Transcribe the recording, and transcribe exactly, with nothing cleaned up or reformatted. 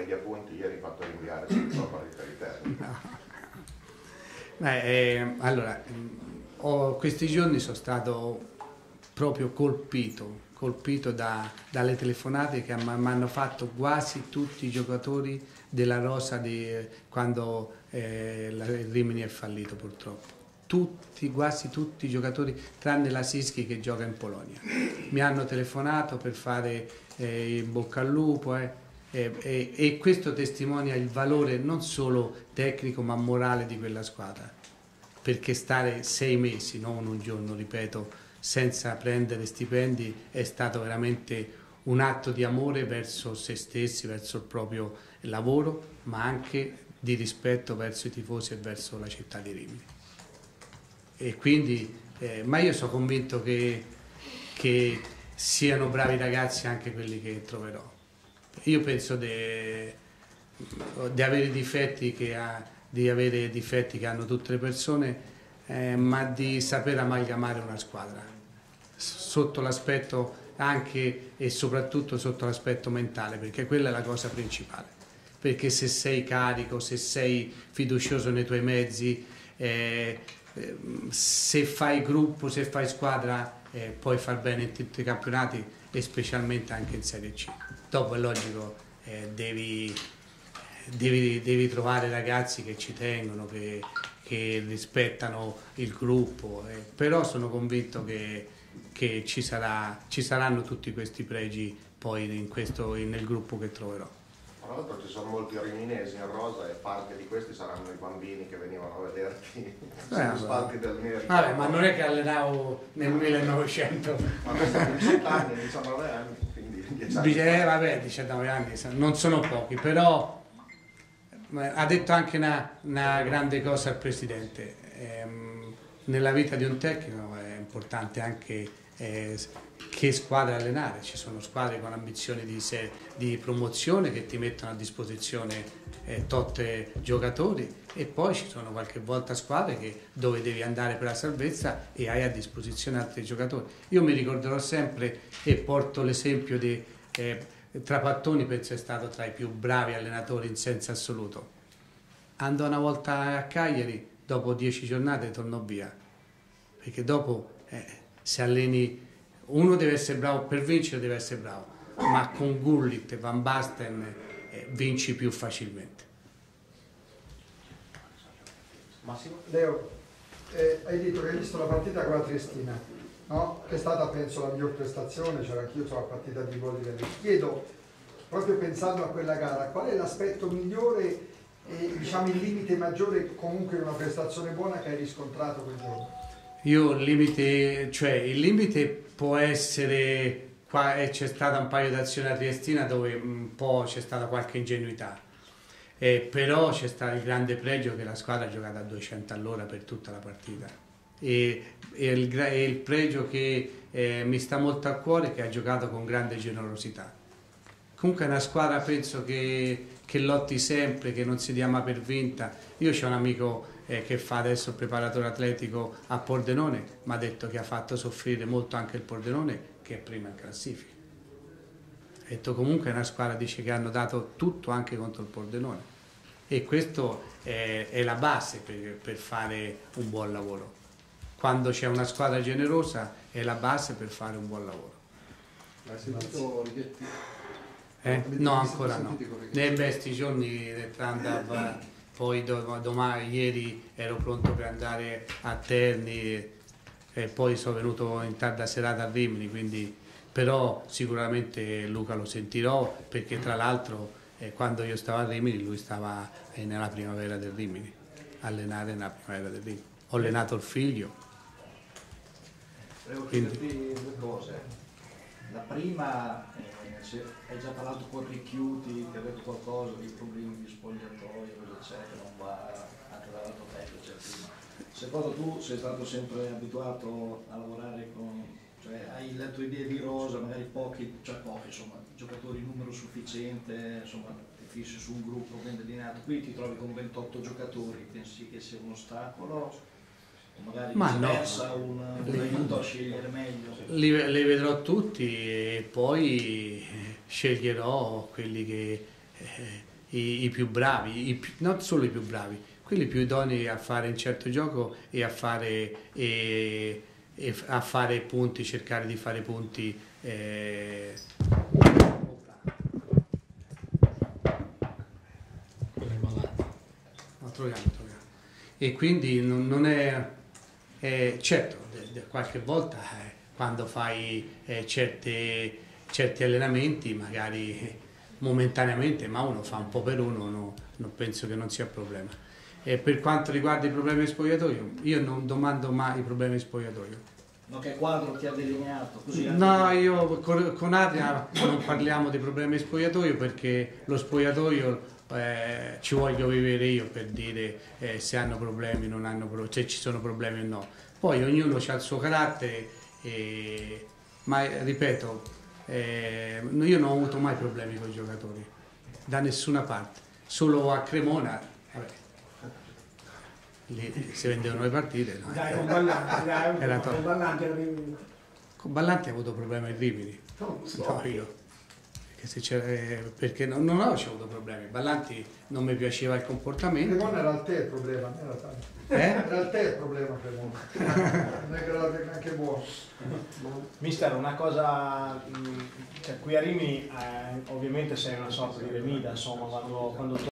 degli appunti ieri fatto rinviare sulla partita di Terni. No. Beh, eh, allora, ho, questi giorni sono stato proprio colpito, colpito da, dalle telefonate che mi hanno fatto quasi tutti i giocatori della rosa di, quando eh, il Rimini è fallito purtroppo. Tutti, quasi tutti i giocatori, tranne la Sischi che gioca in Polonia. Mi hanno telefonato per fare eh, il bocca al lupo eh, eh, eh, e questo testimonia il valore non solo tecnico ma morale di quella squadra. Perché stare sei mesi, non un giorno, ripeto, senza prendere stipendi è stato veramente un atto di amore verso se stessi, verso il proprio lavoro, ma anche di rispetto verso i tifosi e verso la città di Rimini. E quindi, eh, ma io sono convinto che, che siano bravi ragazzi anche quelli che troverò. Io penso di avere difetti che ha, di avere difetti che hanno tutte le persone, eh, ma di saper amalgamare una squadra sotto l'aspetto anche e soprattutto sotto l'aspetto mentale, perché quella è la cosa principale. Perché se sei carico, se sei fiducioso nei tuoi mezzi, eh, se fai gruppo, se fai squadra, eh, puoi far bene in tutti i campionati e specialmente anche in Serie C. Dopo è logico, eh, devi, devi, devi trovare ragazzi che ci tengono, che, che rispettano il gruppo, eh, però sono convinto che, che ci, sarà, ci saranno tutti questi pregi poi in questo, nel gruppo che troverò. Tra l'altro ci sono molti riminesi in rosa e parte di questi saranno i bambini che venivano a vederti sugli spalti del Neri. Vabbè, ma non è che allenavo nel millenovecento. Ma questo è diciotto anni, diciannove anni, quindi dieci anni. Eh, vabbè, diciannove anni, non sono pochi, però ha detto anche una, una grande cosa il Presidente. Ehm, nella vita di un tecnico è importante anche eh, che squadra allenare. Ci sono squadre con ambizioni di, se, di promozione che ti mettono a disposizione eh, tot giocatori e poi ci sono qualche volta squadre che, dove devi andare per la salvezza e hai a disposizione altri giocatori. Io mi ricorderò sempre e porto l'esempio di eh, Trapattoni, penso è stato tra i più bravi allenatori in senso assoluto. Andò una volta a Cagliari, dopo dieci giornate tornò via, perché dopo eh, se alleni uno deve essere bravo, per vincere deve essere bravo, ma con Gullit e Van Basten eh, vinci più facilmente. Massimo? Leo, eh, hai detto che hai visto la partita con la Triestina, no? Che è stata penso la miglior prestazione, c'era anch'io sulla partita di gol di Ti chiedo, proprio pensando a quella gara, qual è l'aspetto migliore e diciamo il limite maggiore comunque di una prestazione buona che hai riscontrato quel giorno? Io il limite, cioè il limite può essere, qua c'è stata un paio d'azioni a Triestina dove un po' c'è stata qualche ingenuità, eh, però c'è stato il grande pregio che la squadra ha giocato a duecento all'ora per tutta la partita e, e, il, e il pregio che eh, mi sta molto a cuore è che ha giocato con grande generosità. Comunque è una squadra penso che, che lotti sempre, che non si dia mai per vinta. Io c'ho un amico eh, che fa adesso il preparatore atletico a Pordenone, mi ha detto che ha fatto soffrire molto anche il Pordenone, che è prima in classifica. Ha detto comunque è una squadra, dice, che hanno dato tutto anche contro il Pordenone. E questo è, è la base per, per fare un buon lavoro. Quando c'è una squadra generosa è la base per fare un buon lavoro. Hai sentito Righetti? Eh? No, ancora no. Nei questi giorni andava, poi domani, ieri ero pronto per andare a Terni e poi sono venuto in tarda serata a Rimini, quindi, però sicuramente Luca lo sentirò perché tra l'altro eh, quando io stavo a Rimini lui stava eh, nella primavera del Rimini, allenare nella primavera del Rimini. Ho allenato il figlio. Volevo chiederti due cose. La prima, eh, hai già parlato con Ricchiuti, ti ha detto qualcosa di problemi di spogliatoio, cosa c'è che non va, anche dal lato tecnico, prima. Secondo, tu sei stato sempre abituato a lavorare con, cioè hai le tue idee di rosa, magari pochi, cioè pochi, insomma, giocatori in numero sufficiente, insomma, ti fissi su un gruppo ben delineato, qui ti trovi con ventotto giocatori, pensi che sia un ostacolo? O magari ma no, un, un aiuto a scegliere meglio? Li, li vedrò tutti e poi sceglierò quelli che, eh, i, i più bravi, i più, non solo i più bravi, quelli più idonei a fare un certo gioco e a fare, e, e a fare punti, cercare di fare punti. Eh, no, troviamo, troviamo. E quindi non, non è, è certo, qualche volta eh, quando fai eh, certe, certi allenamenti magari momentaneamente, ma uno fa un po' per uno, no, non penso che non sia problema. E per quanto riguarda i problemi di spogliatoio, io non domando mai i problemi di spogliatoio. No, che quadro ti ha delineato? Così no, io con, con Adria non parliamo di problemi di spogliatoio, perché lo spogliatoio eh, ci voglio vivere io per dire eh, se hanno problemi, non hanno problemi, se ci sono problemi o no. Poi ognuno ha il suo carattere, eh, ma ripeto, eh, io non ho avuto mai problemi con i giocatori, da nessuna parte, solo a Cremona, vabbè, lì si vendevano le partite. No? Dai, con Ballanti, dai, Era con to- Ballanti avevi... Con Ballanti ho avuto problemi in Rimini, No, no, io. Se eh, perché non, non ho avuto problemi. Ballanti non mi piaceva il comportamento. Cremona era il te il problema, non era tanto. Eh? Era il te il problema, Cremona. Non è che era neanche buono. Mister, una cosa, mh, cioè, qui a Rimini eh, ovviamente sei una sorta di remida, insomma, quando, quando